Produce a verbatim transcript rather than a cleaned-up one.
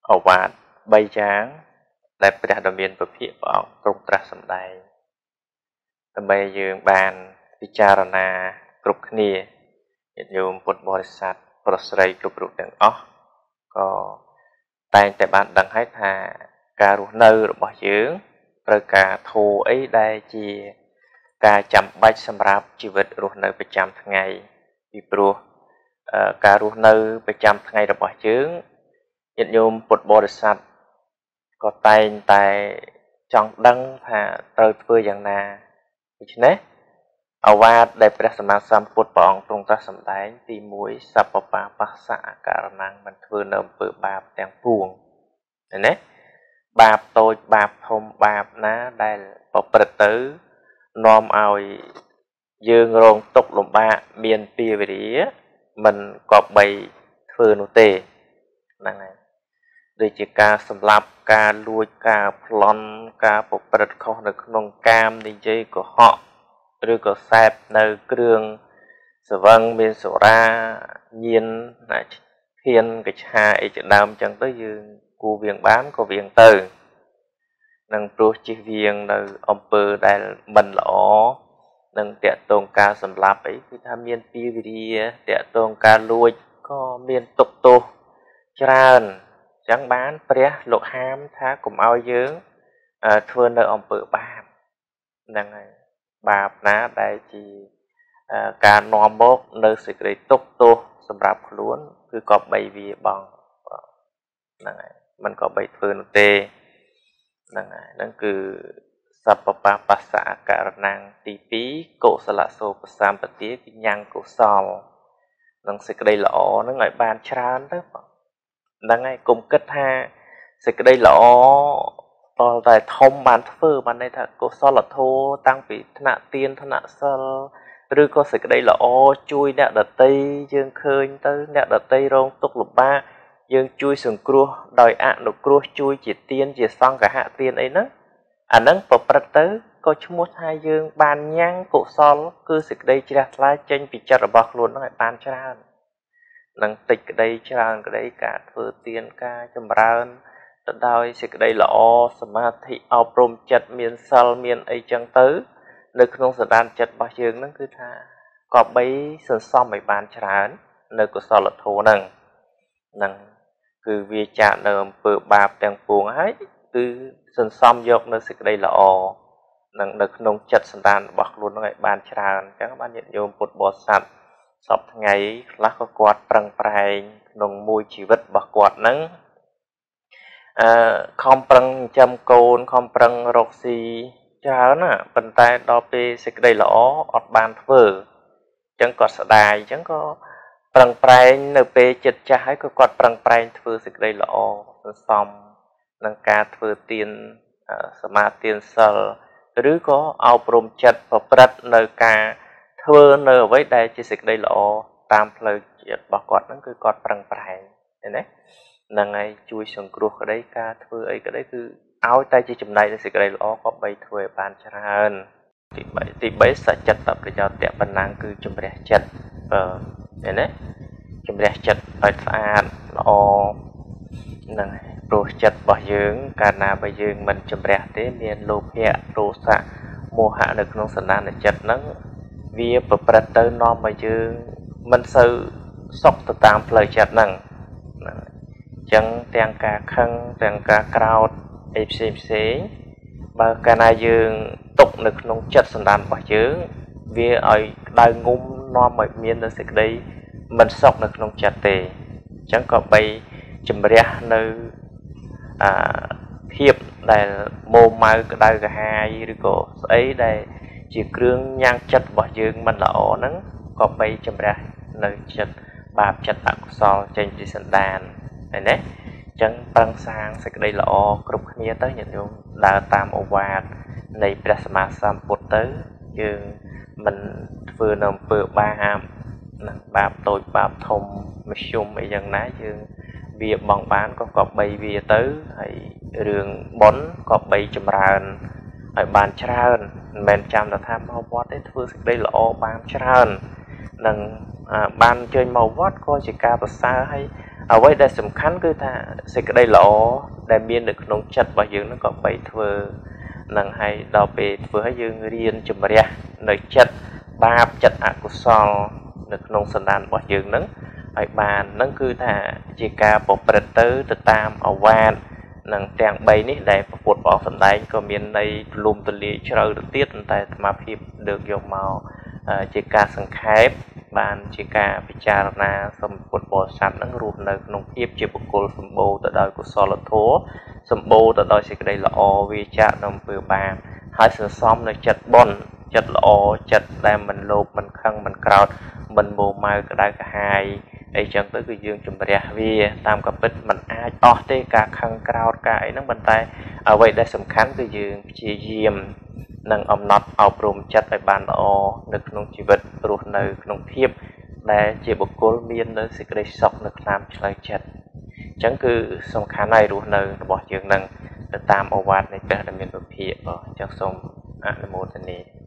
ở vạt bay tráng đạiประดមានប្រភពព្រះអង្គទ្រង់ត្រាស់សម្ដែងដើម្បីយើងបានពិចារណាគ្រប់គ្នាញាតិញោមពុទ្ធបរិស័ទប្រុសស្រីគ្រប់រូបទាំងអស់ក៏តែងតែបានដឹងហើយថាការរស់នៅរបស់យើងត្រូវការធម៌អីដែលជាការចាំបាច់សម្រាប់ជីវិតរស់នៅប្រចាំថ្ងៃពីព្រោះការរស់នៅប្រចាំថ្ងៃរបស់យើងញាតិញោមពុទ្ធបរិស័ទក៏តែងតែចង់ដឹងថាត្រូវធ្វើយ៉ាងណាដូច្នេះអវាទដែលព្រះសម្មាសម្ពុទ្ធព្រះអង្គទ្រង់ត្រាស់សម្ដែងទីមួយសព្បបាបស្សៈអករណង្មិនធ្វើនៅអំពើបាបទាំងពួងឃើញទេបាបតូចបាបធំបាបណាដែលប្រព្រឹត្តទៅនាំឲ្យយើងរងទុក្ខលំបាកមានពីវិរិយមិនក៏បីធ្វើនោះទេហ្នឹងហើយដូចជាការសម្លាប់ការលួចការប្លន់ការប្រព្រឹត្តខុសនៅក្នុងកាមនិយាយកុហកឬក៏សែបនៅគ្រឿងស្រវឹងមានសូរាញៀនឈានកច្ឆាអីជាដើមចឹងទៅយើងគួរវៀងបានក៏វៀងទៅនឹងព្រោះជិះវៀងនៅអំពើដែលមិនល្អនឹងតកតងការសម្លាប់អីគឺថាមានពីវិរិយតកតងការលួចក៏មានទុកទោសច្រើនចឹងបានព្រះលោកហាមថាកុំឲ្យយើងធ្វើនៅអំពើបាបហ្នឹងហើយបាបណាដែលជាការនាំមកនៅសេចក្តីទុក្ខទោសសម្រាប់ខ្លួនគឺក៏បីវាបងហ្នឹងហើយมันក៏បីធ្វើនោះទេហ្នឹងហើយហ្នឹងគឺសព្បបាបស្សៈអករណង្ទីពីរកុសលសោបសម្បទាគឺញ៉ាំងកុសលនឹងសេចក្តីល្អហ្នឹងឲ្យបានច្រើនទៅបងហ្នឹងហើយកុំគិតថាសេចក្តីល្អតលតែធំបានធ្វើបានន័យថាកុសលធម៌តាំងពីថ្នាក់ទានថ្នាក់សិលឬក៏សេចក្តីល្អជួយអ្នកដតីយើងឃើញទៅអ្នកដតីរងទុក្ខលំបាកយើងជួយសង្គ្រោះដោយអនុគ្រោះជួយជាទានជាសង្ឃហៈទានអីហ្នឹងអាហ្នឹងប្រព្រឹត្តទៅក៏ឈ្មោះថាយើងបានញ៉ាំងកុសលគឺសេចក្តីជ្រះថ្លាចេញពីចិត្តរបស់ខ្លួនហ្នឹងឲ្យបានច្រើននឹងតិចក្តីច្រើនក្តីការធ្វើទានការចម្រើនទៅដោយសេចក្តីល្អសមាធិអប់រំចិត្តមានសិលមានអីចឹងទៅនៅក្នុងសន្តានចិត្តរបស់យើងហ្នឹងគឺថាក៏បីសន្សំឲ្យបានច្រើននៅកុសលធម៌ហ្នឹងហ្នឹងគឺវាចាកនៅអំពើបាបទាំងពួងហើយគឺសន្សំយកនៅសេចក្តីល្អនឹងនៅក្នុងចិត្តសន្តានរបស់ខ្លួនហ្នឹងឲ្យបានច្រើនអញ្ចឹងបានញាតិញោមពុទ្ធបរិស័ទសពថ្ងៃខ្លះក៏គាត់ប្រឹងប្រែងក្នុងមួយជីវិតរបស់គាត់ហ្នឹងអឺខំប្រឹងចិញ្ចឹមកូនខំប្រឹងរកស៊ីច្រើនណាប៉ុន្តែដល់ពេលសេចក្តីល្អអត់បានធ្វើអញ្ចឹងគាត់ស្ដាយអញ្ចឹងក៏ប្រឹងប្រែងនៅពេលចិត្តចាស់ហើយក៏គាត់ប្រឹងប្រែងធ្វើសេចក្តីល្អសន្សំនឹងការធ្វើទានសមាទានសិលឬក៏អប់រំចិត្តប្រព្រឹត្តនៅការធ្វើនៅអ្វីដែលជាសេចក្តីល្អតាមផ្លូវចិត្តរបស់គាត់ហ្នឹងគឺគាត់ប្រឹងប្រែងឃើញទេហ្នឹងហើយជួយសង្គ្រោះក្តីការធ្វើអីក្តីគឺឲ្យតែជាចំណែកនៃសេចក្តីល្អក៏បីធ្វើឲ្យបានច្រើនទីបីទីបីសច្ចតប្រយោជន៍តបណ្ណាំងគឺជំរះចិត្តអឺឃើញទេជំរះចិត្តឲ្យស្អាតល្អហ្នឹងហើយព្រោះចិត្តរបស់យើងកាលណាបើយើងមិនជំរះទេមានលោភៈទោសៈមោហៈនៅក្នុងសន្តានចិត្តហ្នឹងវាប្រព្រឹត្តទៅនាំឲ្យយើងមិនសូវសុខទៅតាមផ្លូវចិត្តហ្នឹងអញ្ចឹងទាំងការខឹងទាំងការក្រោធអីផ្សេងផ្សេងបើកាលណាយើងຕົកនៅក្នុងចិត្តសន្តានរបស់យើងវាឲ្យក្តៅងុំនាំឲ្យមាននៅសេចក្តីមិនសុខនៅក្នុងចិត្តទេអញ្ចឹងក៏បីជំរះនៅអាភាពដែលមោម៉ៅក្តៅក្រហាយឬក៏ស្អីដែលជាគ្រឿងញ៉ាំងចិត្តរបស់យើងមិនល្អហ្នឹងក៏បីជំរះនៅចិត្តបាបចិត្តអកុសលចេញពីសន្តានឃើញទេអញ្ចឹងប្រឹងសាងសេចក្តីល្អគ្រប់គ្នាទៅញាតិញោមដើរតាមឱវាទនៃព្រះសម្មាសម្ពុទ្ធទៅយើងមិនធ្វើនៅអំពើបាបណាបាបតូចបាបធំមធ្យមអីយ៉ាងណាយើងវាបងបានក៏ក៏បីវាទៅហើយរឿងបុណ្យក៏បីចម្រើនឲ្យបានច្រើនមិនមែនចាំតែថាមកវត្តទេធ្វើសេចក្តីល្អបានច្រើននឹងបានជើញមកវត្តក៏ជាការប្រសើរហើយអ្វីដែលសំខាន់គឺថាសេចក្តីល្អដែលមាននៅក្នុងចិត្តរបស់យើងនឹងក៏បីធ្វើនឹងឲ្យដល់ពេលធ្វើឲ្យយើងរៀនជំរះនៅចិត្តបាបចិត្តអកុសលនៅក្នុងសន្តានរបស់យើងនឹងឲ្យបាននឹងគឺថាជាការប្រព្រឹត្តទៅទៅតាមអវាទនឹងទាំងបីនេះដែលព្រះពុទ្ធព្រះអង្គសម្ដែងក៏មានន័យទូលំទូលាយជ្រៅទៅទៀតតែអាត្មាភាពលើកយកមកជាការសង្ខេបបានជាការពិចារណាសូមពុទ្ធបរិស័ទនឹងរស់នៅក្នុងភាពជាបុគ្គលសម្បូរទៅដោយកុសលធម៌សម្បូរទៅដោយសេចក្តីល្អវាចាក់នៅអំពើបាបហើយសន្សំនៅចិត្តបុណ្យចិត្តល្អចិត្តដែលមិនលោភមិនខឹងមិនក្រោធមិនមួម៉ៅក្តៅក្រហាយអីចឹងទៅគឺយើងជំរះវាតាមកាពិតมันអាចអស់ទេការខឹងក្រោធការអីហ្នឹងប៉ុន្តែអ្វីដែលសំខាន់គឺយើងព្យាយាមនឹងអំណត់អប់រំចិត្តឲ្យបានល្អនៅក្នុងជីវិតរស់នៅក្នុងភាពដែលជាបុគ្គលមាននៅសេចក្តីសុខនៅក្នុងផ្លូវចិត្តអញ្ចឹងគឺសំខាន់ហើយរស់នៅរបស់យើងនឹងទៅតាមឱវាទនៃព្រះដែលមានពភាកអញ្ចឹងសូមអនុមោទនា